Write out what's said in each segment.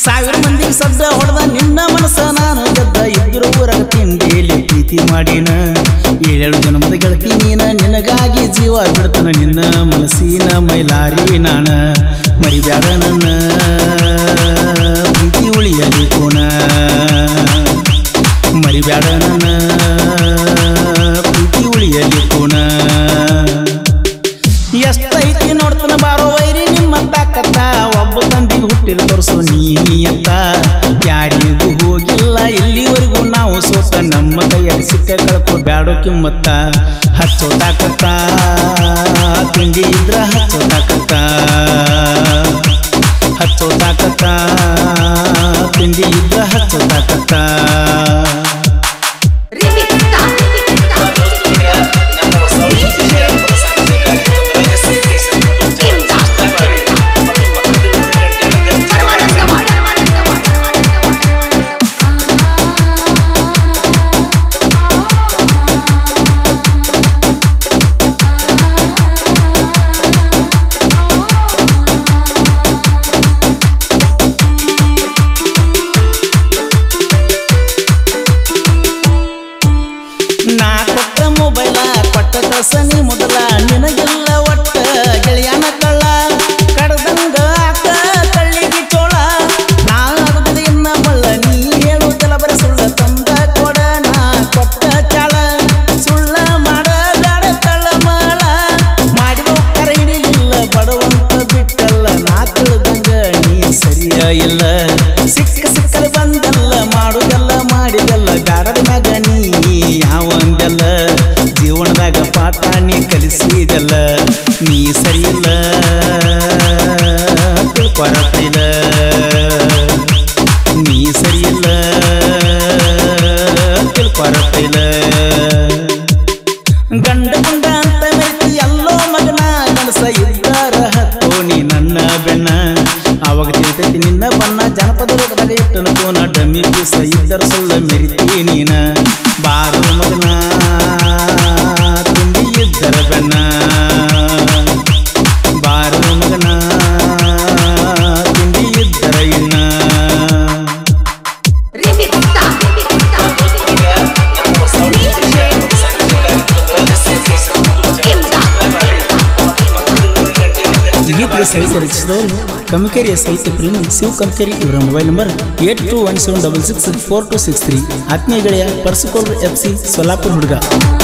ಸಾವಿರ ಮಂದಿ ಸದ್ದ ಹೊಡೆದ ನಿನ್ನ ಮನಸ್ಸ ನಾನು ಗೆದ್ದ ಇದ್ರು ಊರಾಗ ತಿಂಡಿಯಲ್ಲಿ ಪ್ರೀತಿ ಮಾಡಿನ 7 ಜನ್ಮದ ಗೆಳತಿ ನೀನ ನಿನಗಾಗಿ ಜೀವ ಬಿಡ್ತನ ನಿನ್ನ ಮನಸ್ಸಿನ ಮೈಲಾರಿ ನಾನ ಮರಿಬ್ಯಾಡ ನನ್ನ ಪ್ರೀತಿ ಉಳಿಯಲಿ ಕೋಣ ಮರಿಬ್ಯಾಡ ನನ್ನ ಪ್ರೀತಿ ಉಳಿಯಲಿ ಕೋಣ ಎಷ್ಟೈತಿ ನೋಡ್ತನ ಬಾರೋ ವೈರಿ ನಿಮ್ಮ ತಾಕತ್ತ ಒಬ್ಬ ತಂದಿಗೆ ಹುಟ್ಟಿದ ತೋರಿಸು ನೀ ಅಂತ ಯಾರಿಗೂ ಹೋಗಿಲ್ಲ ಇಲ್ಲಿವರೆಗೂ ನಾವು ಸೋತ ನಮ್ಮ ಕೈಯಲ್ಲಿ ಸಿಕ್ಕ ಕಳ್ಕೊ ಬ್ಯಾಡೋ ಕಿಮ್ಮತ್ತ ಹಚ್ಚೋ ತಾಕತ್ತ ತಿಂಡಿ ಇದ್ರ ಹಚ್ಚೋ ತಾಕತ್ತ ಹಚ್ಚೋ ತಾಕತ್ತ ತಿಂಡಿ ಇದ್ರ ಹಚ್ಚೋ ತಾಕತ್ತ ಸನಿ ಮೊದಲ ನಿನಗೆಲ್ಲ ಒಟ್ಟ ಗೆಳೆಯನ ಕಳ್ಳ ಕಡ್ದಂಗ ಆಕ ಕಳ್ಳಿಗೆ ಚೋಳ ನಾಗದ ಇನ್ನ ಮಳ್ಳ ನೀ ಹೇಳುವುದೆಲ್ಲ ಬರ ಸುಳ್ಳ ತಂದ ಕೊಡ ನಾ ಕೊಟ್ಟ ಚಾಳ ಸುಳ್ಳ ಮಾಡ ಬ್ಯಾಡ ತಳ್ಳ ಮಾಳ ಮಾಡಿದ ಕರ ಹಿಡಿಲಿಲ್ಲ ಬಡವಂತ ಬಿಟ್ಟಲ್ಲ ನಾ ತಿಳಿದಂಗ ನೀ ಸರಿಯ ಇಲ್ಲ ಸಿಕ್ಕಲ್ಲಿ ಬಂದಲ್ಲ ಮಾಡುದೆಲ್ಲ ಮಾಡಿದಲ್ಲ ಬ್ಯಾಡದ ಮ್ಯಾಗ ನೀ ಯಾವಂದೆಲ್ಲ ಜೀವನದಾಗ ಪಾಠ ನೀ ಕಲಿಸಿದಲ್ಲ ನೀ ಸರಿಯಿಲ್ಲ ತಿಳ್ಕೊರತಿಲ್ಲ ನೀ ಸರಿಯಿಲ್ಲ ತಿಳ್ಕೊರತಿಲ್ಲ ಗಂಡ ಗುಂಡ ಅಂತ ಮೆಚ್ಚಿ ಎಲ್ಲೋ ಮಗನ ಕನಸ ಇದ್ದಾರ ಹತ್ತೋ ನೀ ನನ್ನ ಬೆನ್ನ ಅವಾಗ ತಿಳಿತೈತಿ ನಿನ್ನ ಬಣ್ಣ ಜನಪದ ರೋಗದಾಗ ಇಟ್ಟನ ಕೋನ ಡಮ್ಮಿ ಪೀಸ ಇದ್ದರ ಸುಳ್ಳ ಮೆರಿತಿ ನೀನ ಬಾರೋ ಮಗನ ತಿಂಡಿ ಇದ್ದರ ಬೆನ್ನ ಬಾರೋ ಮಗನ ತಿಂಡಿ ಇದ್ದರ ಇನ್ನ ಗೀತೆಗೆ ಸಾಹಿತ್ಯ ರಚಿಸಿದವರು ಕಮಕೇರಿಯ ಸಾಹಿತ್ಯ ಪ್ರೇಮಿ ಶಿವ ಕಮಕೇರಿ ಇವರ ಮೊಬೈಲ್ ನಂಬರ್ 8217664263 ಆತ್ಮೀಯ ಗೆಳೆಯ ಪರ್ಸುಕೋಲ್ FC ಸೊಲ್ಲಾಪುರ ಹುಡುಗ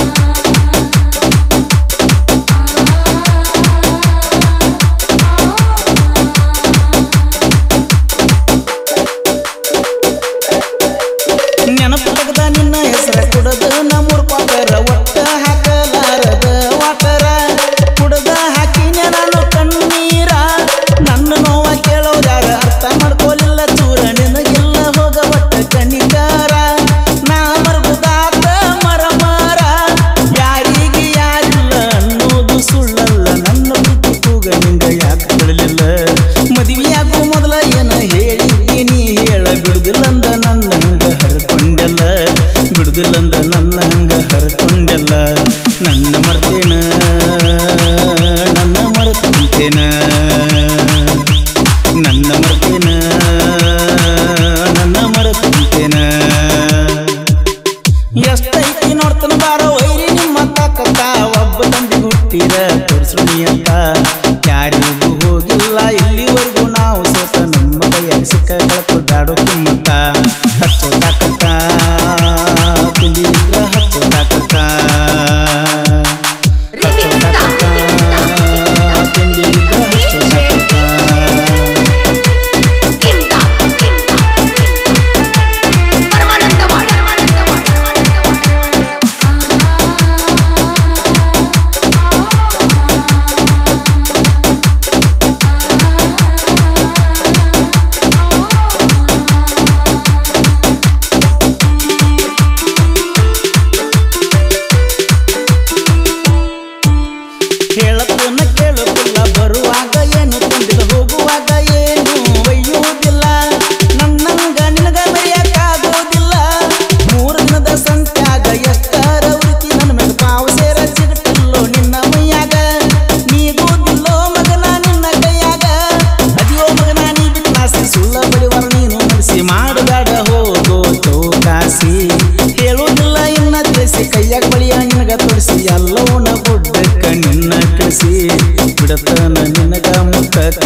ನೆನಪು ತೆಗೆದ ನಿನ್ನ ಹೆಸರ ಕುಡದ ನಮ್ಮೂರ್ ಪಾಕರ ಒಟ್ಟ ಹಾಕಲಾರದ ವಾಟರ ಕುಡದ ಹಾಕಿನ ನಾನು ಕಣ್ಣೀರ ನನ್ನ ನೋವ ಕೇಳೋರು ಯಾರ ಅರ್ಥ ಮಾಡ್ಕೋಲಿಲ್ಲ ಚೂರ ನಿನಗಿಲ್ಲ ಹೋಗ ಒಟ್ಟ ಕಣಿಗಾರ ನಾ ಮರಗುದಾತ ಮರ ಮರ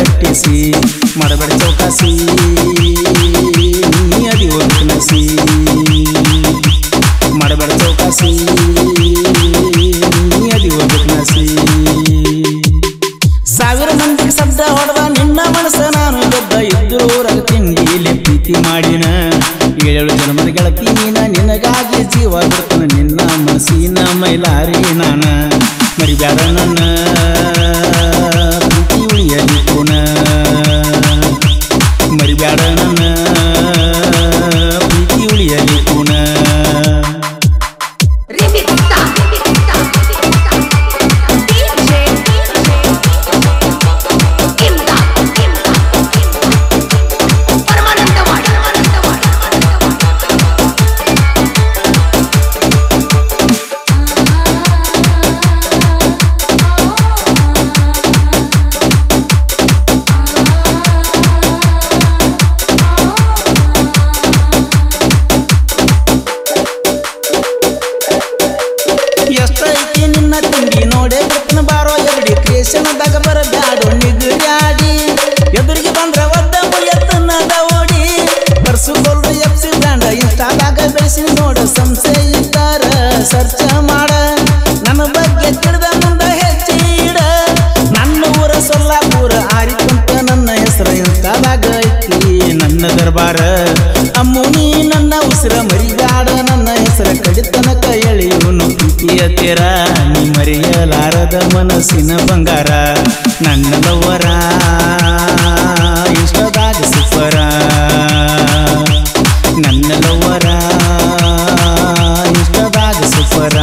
ಕಟ್ಟಿಸಿ ಮಾಡಬೇಡ ಚೌಕಾಸಿ ನೀ ಅದಿ ಹೋಗಿ ನಸಿ ಮಾಡಬೇಡ ಚೌಕಾಸಿ ನೀ ಅದಿ ಹೋಗಿ ನಸಿ ಸಾವಿರ ಮಂದಿಗೆ ಶಬ್ದ ಹೊಡೆದ ನಿನ್ನ ಮನಸ್ಸ ನಾನು ಗೆದ್ದ ಇದ್ರು ಊರಾಗ ತಿಂಡಿಲಿ ಪ್ರೀತಿ ಮಾಡಿನ 7 ಜನ್ಮದ ಗೆಳತಿ ನೀನ ನಿನಗಾಗಿ ಜೀವ ಬಿಡ್ತನ ನಿನ್ನ ಮನಸ್ಸಿನ ಮೈಲಾರಿ ನಾನ ಮರಿಬ್ಯಾಡ ನನ್ನ ಪ್ರೀತಿ ಉಳಿಯಲಿ ಪುನ ಮರಿಬ್ಯಾಡ ನನ್ನ ಪ್ರೀತಿ ಉಳಿಯಲಿ ಪುನ ಎಷ್ಟೈತಿ ನಿನ್ನ ತಿಂಡಿ ನೋಡೆ ಬಿಟ್ಟನ ಬಾರೋ ಎರಡಿ ಕ್ರೇಷನದಾಗ ಬರಬ್ಯಾಡೋ ನಿಗಡ್ಯಾಡಿ ಎದುರಿಗೆ ಬಂದ್ರ ಒದ್ದ ಎತ್ತನದ ಓಡಿ ಬರ್ಸುಗೊಳ್ರು ಎಫ್ಸಿ ಬ್ರ್ಯಾಂಡ ಇನ್ಸ್ಟಾದಾಗ ಬೆಳೆಸಿ ನೋಡ ಸಂಶಯ ಇದ್ದಾರ ಸರ್ಚ ಮಾಡ ನನ್ನ ಬಗ್ಗೆ ತಿಳಿದ ಮುಂದೆ ಹೆಚ್ಚಿಡ ನನ್ನ ಊರ ಸೊಲ್ಲಾಪುರ ಆರಿಕಂತ ನನ್ನ ಹೆಸರ ಇನ್ಸ್ಟಾದಾಗ ಐತಿ ನನ್ನ ದರ್ಬಾರ ಅಮ್ಮು ನೀ ನನ್ನ ಉಸಿರ ಮರಿಬ್ಯಾಡ ನನ್ನ ಹೆಸರ ಕಡಿತನಕ ಎಳೆಯುವನು ಪ್ರೀತಿಯ ತೀರ ನೀ ಮರೆಯಲಾರದ ಮನಸ್ಸಿನ ಬಂಗಾರ ನನ್ನ ಲವ್ವರ ಇಷ್ಟದಾಗ ಸುಪರ ನನ್ನ ಲವ್ವರ ಇಷ್ಟದಾಗ ಸುಪರ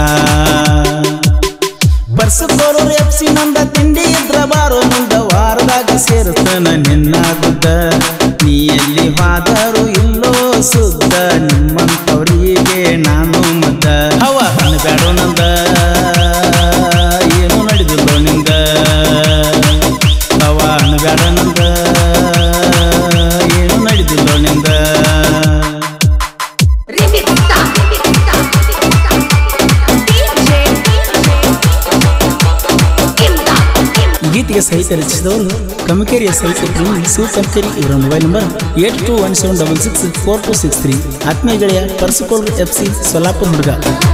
ಬರ್ಸಕೋರು ಎಫ್ಸಿ ನಂದ ತಿಂಡಿ ಇದ್ರ ಬಾರೋ ಮುಂದ ವಾರದಾಗ ಸೇರ್ತನ ನಿನ್ನ ಗುದ್ದ ನೀ ಎಲ್ಲಿ ಹಾದರು ಇಲ್ಲೋ ಸುದ್ದ ನಿಮ್ಮಂತವರಿಗೆ ನಾನು ಮದ್ದ ಅವ ಬ್ಯಾಡೋ ನಂದ ಏನು ನಡೆದಿಲ್ಲೋ ನಿಂದ ಅವ ಬ್ಯಾಡ ನಂದ ಏನು ನಡೆದಿಲ್ಲೋ ನಿಂದ ಗೀತೆಗೆ ಸಾಹಿತ್ಯ ರಚಿಸಿದವರು ಕಮಕೇರಿಯ ಸಾಹಿತ್ಯ ಪ್ರೇಮಿ ಶಿವಕಂಕೇರಿ ಇವರ ಮೊಬೈಲ್ ನಂಬರ್ 8217664263 ಆತ್ಮೀಯ ಗೆಳೆಯ ಪರ್ಸುಕೋಲ್ರು ಎಫ್ಸಿ ಸೊಲ್ಲಾಪುರ ಹುಡುಗ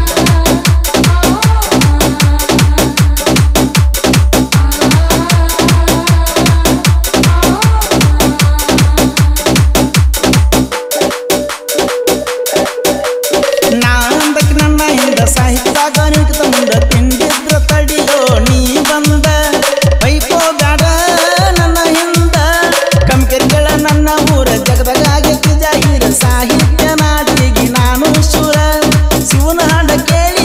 ನಾಂದಕ್ಕೆ ನನ್ನ ಹಿಂದ ಸಾಹಿತ್ಯದಾಗ ನಿಂತ ಮುಂದ ತಿಂದಿದ್ರ ತಡಿಯೋ ನೀ ಬಂದ ಬೈಕೋ ಬ್ಯಾಡ ನನ್ನ ಹಿಂದ ಕಮ್ಕೆರಿಗಳ ನನ್ನ ಊರ ಜಗದಾಗೆ ಜಾಹೀರ ಸಾಹಿತ್ಯ ನಾಟಿಗೆ ನಾನು ಶೂರ ಶಿವನ ಹಾಡ ಕೇಳಿ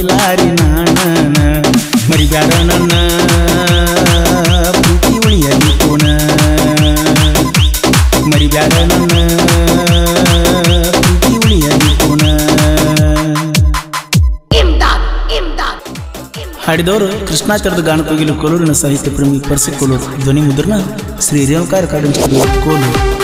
ಮರಿಲಾರಿ ನಾಣ ಮರಿಬ್ಯಾಡ ನನ್ನ ಪ್ರೀತಿ ಉಳಿಯಲಿ ಪುನ ಮರಿಬ್ಯಾಡ ನನ್ನ ಪ್ರೀತಿ ಉಳಿಯಲಿ ಪುನ. ಹಾಡಿದವರು ಕೃಷ್ಣಾ ತೀರದ ಗಾನಕೋಗಿಲು ಕೋಲೂರಿನ ಸಾಹಿತ್ಯ ಪ್ರೇಮಿ ಪರ್ಸಿ ಕೋಲೂರು. ಧ್ವನಿ ಮುದ್ರಣ ಶ್ರೀ ರೇಣುಕಾರ ಕಾಡು ಕೋಲೂರು.